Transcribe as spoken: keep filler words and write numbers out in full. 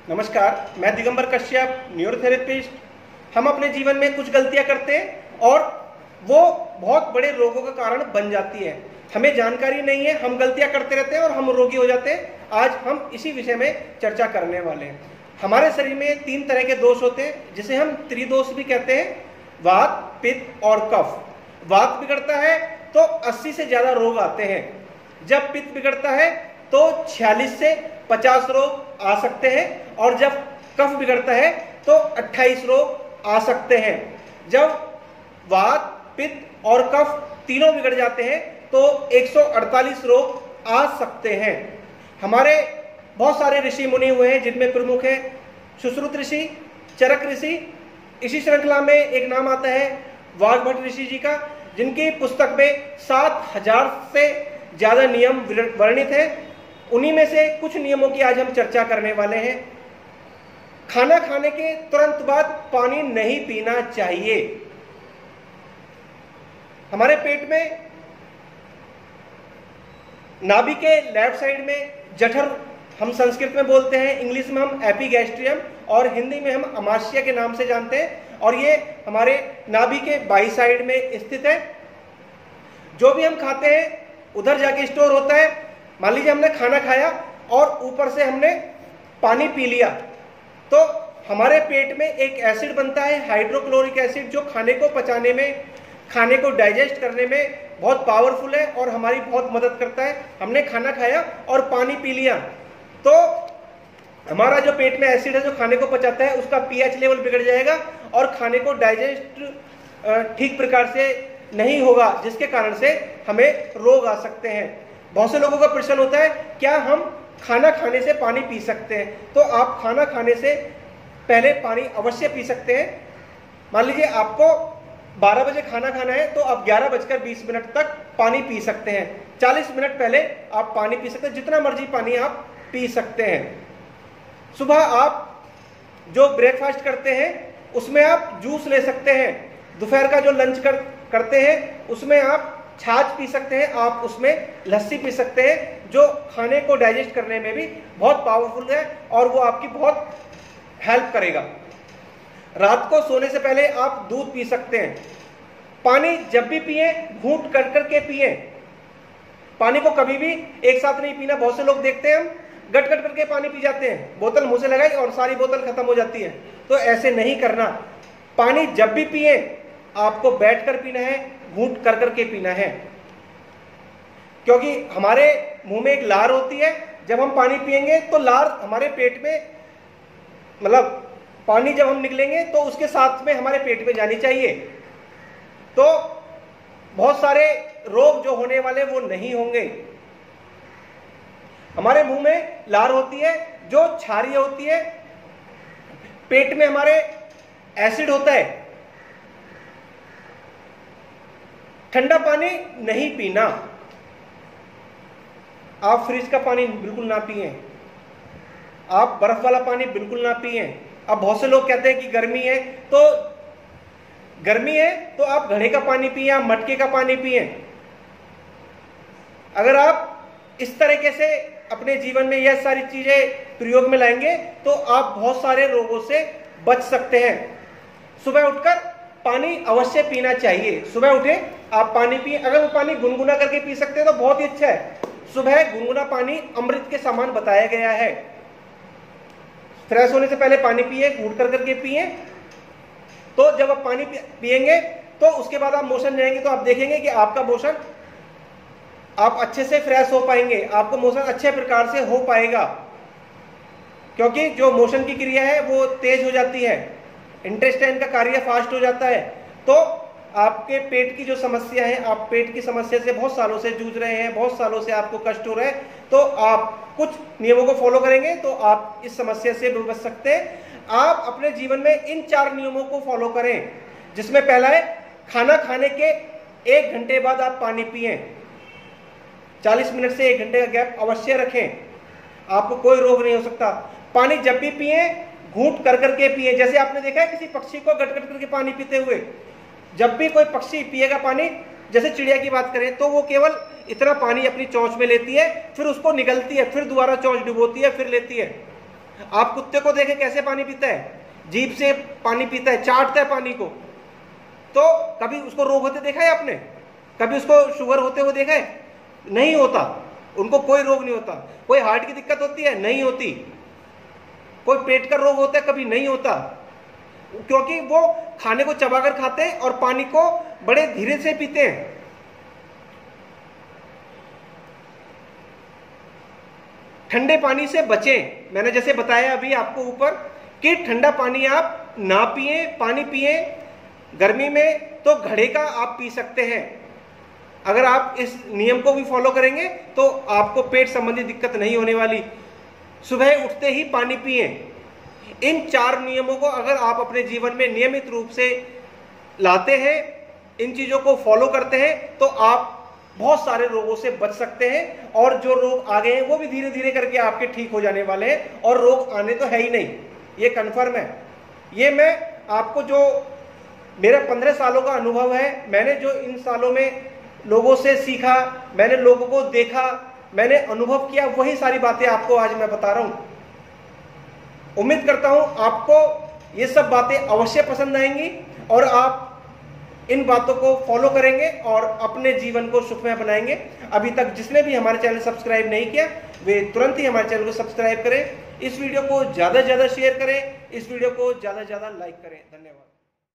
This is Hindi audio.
नमस्कार, मैं दिगंबर कश्यप, न्यूरोथेरेपिस्ट। हम अपने जीवन में कुछ गलतियां करते हैं और वो बहुत बड़े रोगों का कारण बन जाती है। हमें जानकारी नहीं है, हम गलतियां करते रहते हैं और हम रोगी हो जाते हैं। आज हम इसी विषय में चर्चा करने वाले हैं। हमारे शरीर में तीन तरह के दोष होते हैं, जिसे हम त्रिदोष भी कहते हैं: वात, पित्त और कफ। वात बिगड़ता है तो अस्सी से ज्यादा रोग आते हैं। जब पित्त बिगड़ता है तो छियालीस से पचास रोग आ सकते हैं, और जब कफ बिगड़ता है तो अट्ठाईस रोग आ सकते हैं। जब वात, पित्त और कफ तीनों बिगड़ जाते हैं तो एक सौ अड़तालीस रोग आ सकते हैं। हमारे बहुत सारे ऋषि मुनि हुए हैं, जिनमें प्रमुख है सुश्रुत ऋषि, चरक ऋषि। इसी श्रृंखला में एक नाम आता है वाग्भट ऋषि जी का, जिनकी पुस्तक में सात हजार से ज्यादा नियम वर्णित हैं। उन्हीं में से कुछ नियमों की आज हम चर्चा करने वाले हैं। खाना खाने के तुरंत बाद पानी नहीं पीना चाहिए। हमारे पेट में नाभि के लेफ्ट साइड में जठर हम संस्कृत में बोलते हैं, इंग्लिश में हम एपिगैस्ट्रियम और हिंदी में हम अमाशय के नाम से जानते हैं, और ये हमारे नाभि के बाई साइड में स्थित है। जो भी हम खाते हैं उधर जाके स्टोर होता है। मान लीजिए हमने खाना खाया और ऊपर से हमने पानी पी लिया, तो हमारे पेट में एक एसिड बनता है, हाइड्रोक्लोरिक एसिड, जो खाने को पचाने में, खाने को डाइजेस्ट करने में बहुत पावरफुल है और हमारी बहुत मदद करता है। हमने खाना खाया और पानी पी लिया तो हमारा जो पेट में एसिड है जो खाने को पचाता है, उसका पीएच लेवल बिगड़ जाएगा और खाने को डाइजेस्ट ठीक प्रकार से नहीं होगा, जिसके कारण से हमें रोग आ सकते हैं। बहुत से लोगों का प्रश्न होता है, क्या हम खाना खाने से पानी पी सकते हैं? तो आप खाना खाने से पहले पानी अवश्य पी सकते हैं। मान लीजिए आपको बारह बजे खाना खाना है तो आप ग्यारह बजकर बीस मिनट तक पानी पी सकते हैं। चालीस मिनट पहले आप पानी पी सकते हैं, जितना मर्जी पानी आप पी सकते हैं। सुबह आप जो ब्रेकफास्ट करते हैं उसमें आप जूस ले सकते हैं। दोपहर का जो लंच कर, करते हैं उसमें आप छाछ पी सकते हैं, आप उसमें लस्सी पी सकते हैं, जो खाने को डाइजेस्ट करने में भी बहुत पावरफुल है और वो आपकी बहुत हेल्प करेगा। रात को सोने से पहले आप दूध पी सकते हैं। पानी जब भी पिए घूंट कर करके पिए। पानी को कभी भी एक साथ नहीं पीना। बहुत से लोग देखते हैं हम गट गट करके पानी पी जाते हैं, बोतल मुंह से लगाई और सारी बोतल खत्म हो जाती है। तो ऐसे नहीं करना। पानी जब भी पिए आपको बैठकर पीना है, घूंट कर करके पीना है, क्योंकि हमारे मुंह में एक लार होती है। जब हम पानी पिएंगे तो लार हमारे पेट में, मतलब पानी जब हम निकलेंगे तो उसके साथ में हमारे पेट में जानी चाहिए, तो बहुत सारे रोग जो होने वाले वो नहीं होंगे। हमारे मुंह में लार होती है जो क्षारीय होती है। पेट में हमारे एसिड होता है। ठंडा पानी नहीं पीना। आप फ्रिज का पानी बिल्कुल ना पिए। आप बर्फ वाला पानी बिल्कुल ना पिए। अब बहुत से लोग कहते हैं कि गर्मी है, तो गर्मी है तो आप घड़े का पानी पिए, आप मटके का पानी पिए। अगर आप इस तरीके से अपने जीवन में यह सारी चीजें प्रयोग में लाएंगे तो आप बहुत सारे रोगों से बच सकते हैं। सुबह उठकर पानी अवश्य पीना चाहिए। सुबह उठे आप पानी पिए। अगर वो पानी गुनगुना करके पी सकते हैं तो बहुत ही अच्छा है। सुबह गुनगुना पानी अमृत के समान बताया गया है। फ्रेश होने से पहले पानी पिए, घूंट कर करके पिए। तो जब आप पानी पिएंगे तो उसके बाद आप मोशन जाएंगे तो आप देखेंगे कि आपका मोशन, आप अच्छे से फ्रेश हो पाएंगे, आपको मोशन अच्छे प्रकार से हो पाएगा, क्योंकि जो मोशन की क्रिया है वो तेज हो जाती है, इंटेस्टाइन का कार्य फास्ट हो जाता है। तो आपके पेट की जो समस्या है, आप पेट की समस्या से बहुत सालों से जूझ रहे हैं, बहुत सालों से आपको कष्ट हो रहा है, तो आप कुछ नियमों को फॉलो करेंगे तो आप इस समस्या से दूर बच सकते हैं। आप अपने जीवन में इन चार नियमों को फॉलो करें, जिसमें पहला है खाना खाने के एक घंटे बाद आप पानी पिए। चालीस मिनट से एक घंटे का गैप अवश्य रखें, आपको कोई रोग नहीं हो सकता। पानी जब भी पिए घूंट कर करके पिए। जैसे आपने देखा है किसी पक्षी को गट गट करके पानी पीते हुए। जब भी कोई पक्षी पिएगा पानी, जैसे चिड़िया की बात करें तो वो केवल इतना पानी अपनी चोंच में लेती है, फिर उसको निगलती है, फिर दोबारा चोंच डुबोती है, फिर लेती है। आप कुत्ते को देखें कैसे पानी पीता है, जीभ से पानी पीता है, चाटता है पानी को। तो कभी उसको रोग होते देखा है आपने? कभी उसको शुगर होते हुए देखा है? नहीं होता, उनको कोई रोग नहीं होता। कोई हार्ट की दिक्कत होती है? नहीं होती। कोई पेट का रोग होता है? कभी नहीं होता, क्योंकि वो खाने को चबाकर खाते हैं और पानी को बड़े धीरे से पीते हैं। ठंडे पानी से बचें। मैंने जैसे बताया अभी आपको ऊपर कि ठंडा पानी आप ना पिए, पानी पिए। गर्मी में तो घड़े का आप पी सकते हैं। अगर आप इस नियम को भी फॉलो करेंगे तो आपको पेट संबंधी दिक्कत नहीं होने वाली। सुबह उठते ही पानी पिए। इन चार नियमों को अगर आप अपने जीवन में नियमित रूप से लाते हैं, इन चीजों को फॉलो करते हैं, तो आप बहुत सारे रोगों से बच सकते हैं। और जो रोग आ गए हैं वो भी धीरे धीरे करके आपके ठीक हो जाने वाले हैं, और रोग आने तो है ही नहीं, ये कन्फर्म है। ये मैं आपको, जो मेरा पंद्रह सालों का अनुभव है, मैंने जो इन सालों में लोगों से सीखा, मैंने लोगों को देखा, मैंने अनुभव किया, वही सारी बातें आपको आज मैं बता रहा हूं। उम्मीद करता हूं आपको ये सब बातें अवश्य पसंद आएंगी और आप इन बातों को फॉलो करेंगे और अपने जीवन को सुखमय बनाएंगे। अभी तक जिसने भी हमारे चैनल सब्सक्राइब नहीं किया वे तुरंत ही हमारे चैनल को सब्सक्राइब करें। इस वीडियो को ज़्यादा से ज़्यादा शेयर करें, इस वीडियो को ज़्यादा से ज़्यादा लाइक करें। धन्यवाद।